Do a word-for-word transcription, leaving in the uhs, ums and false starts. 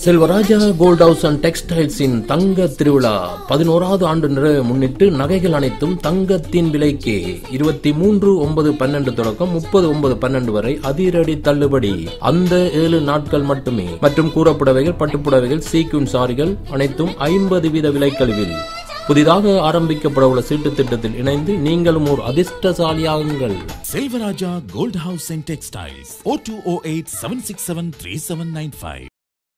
Selvaraja gold house and textiles இன் தங்க திருவிழா பதினோராவது ஆண்டு நிறைவை முன்னிட்டு நகைகள் அனைத்தும் தங்கத்தின் விலைக்கே இருபத்தி மூன்று ஒன்பது பன்னெண்டு தொடக்கம் முப்பது ஒன்பது பன்னெண்டு வரை அதிரடி தள்ளுபடி. அந்த ஏழு நாட்கள் மட்டுமே. மற்றும் கூறப்புடவைகள், பட்டுப்புடவைகள், சீக்வென்ஸ் சாரிகள் அனைத்தும் ஐம்பது வீத விலைக்கழிவில். புதிதாக ஆரம்பிக்கப்பட உள்ள சீட்டு திட்டத்தில் இணைந்து நீங்களும் ஒரு அதிர்ஷ்டசாலியாகுங்கள். Selvarajah Goldhouse and Textiles. oh two oh eight seven six seven three seven nine five.